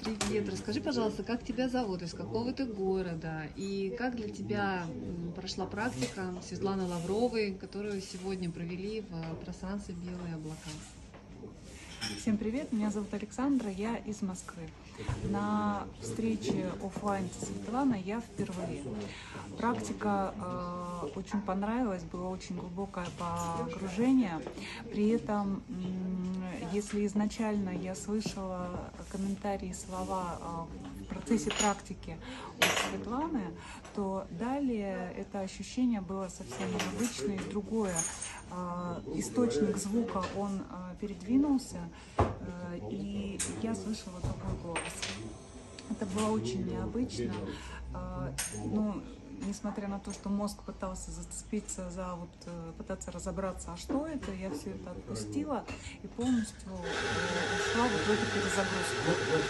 Привет, расскажи, пожалуйста, как тебя зовут, из какого ты города, и как для тебя прошла практика Светланы Лавровой, которую сегодня провели в пространстве «Белые облака». Всем привет, меня зовут Александра, я из Москвы. На встрече офлайн со Светланой я впервые. Практика очень понравилась, было очень глубокое погружение. При этом, если изначально я слышала комментарии, слова в процессе практики от Светланы, то далее это ощущение было совсем необычное и другое. Источник звука, он передвинулся, и я слышала другой голос. Это было очень необычно, но несмотря на то, что мозг пытался зацепиться за пытаться разобраться, а что это, я все это отпустила и полностью ушла в эту перезагрузку.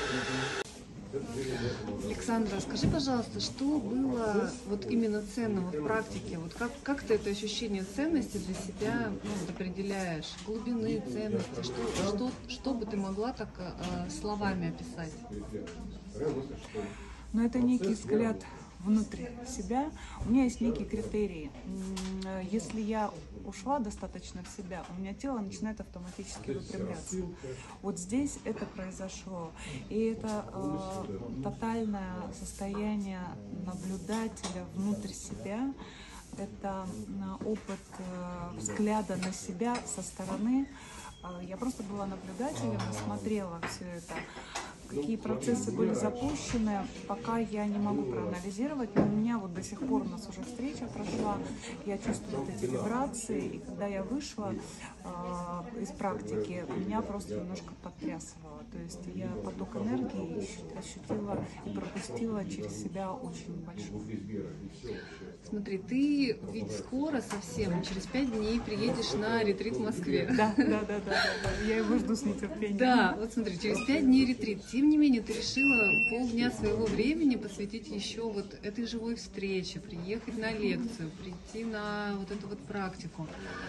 Александра, скажи, пожалуйста, что было именно ценного в практике? Как ты это ощущение ценности для себя определяешь? Глубины ценности? Что бы ты могла так словами описать? Но это некий взгляд внутрь себя. У меня есть некие критерии. Если я ушла достаточно в себя, у меня тело начинает автоматически выпрямляться. Вот здесь это произошло. И это тотальное состояние наблюдателя внутрь себя. Это опыт взгляда на себя со стороны. Я просто была наблюдателем и смотрела все это. Какие процессы были запущены, пока я не могу проанализировать, но у меня до сих пор, у нас уже встреча прошла, я чувствую эти вибрации, и когда я вышла из практики, меня просто немножко потрясывало, то есть я поток энергии ощутила и пропустила через себя очень большой. Смотри, ты ведь скоро совсем, через 5 дней приедешь на ретрит в Москве. Да, я его жду с нетерпением. Да, вот смотри, через 5 дней ретрит. Тем не менее, ты решила полдня своего времени посвятить еще этой живой встрече, приехать на лекцию, прийти на эту практику.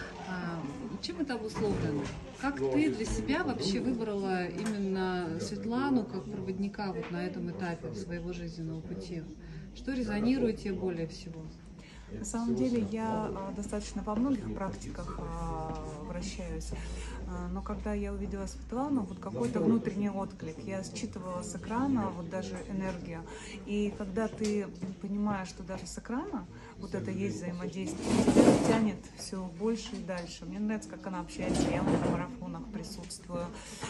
Чем это обусловлено? Как ты для себя вообще выбрала именно Светлану как проводника на этом этапе своего жизненного пути? Что резонирует тебе более всего? На самом деле я достаточно во многих практиках вращаюсь, но когда я увидела Светлану, какой-то внутренний отклик, я считывала с экрана даже энергию, и когда ты понимаешь, что даже с экрана это есть взаимодействие, тебя тянет все больше и дальше. Мне нравится, как она общается, я на марафонах присутствую,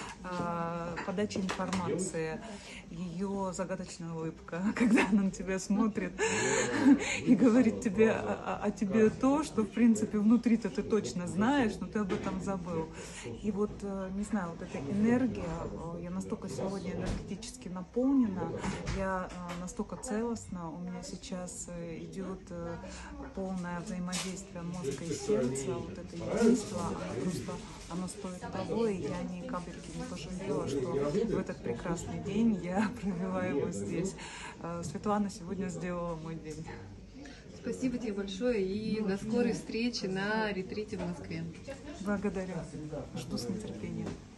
подача информации, ее загадочная улыбка, когда она на тебя смотрит и говорит тебе о тебе то, что в принципе внутри-то ты точно знаешь, но ты об этом забыл. И не знаю, эта энергия, я настолько сегодня энергетически наполнена, я настолько целостна, у меня сейчас идет полное взаимодействие мозга и сердца, это единство, оно стоит того, и я ни капельки не пожалела, что в этот прекрасный день я провела его здесь. Светлана сегодня сделала мой день. Спасибо тебе большое и до скорой встречи на ретрите в Москве. Благодарю. Жду с нетерпением.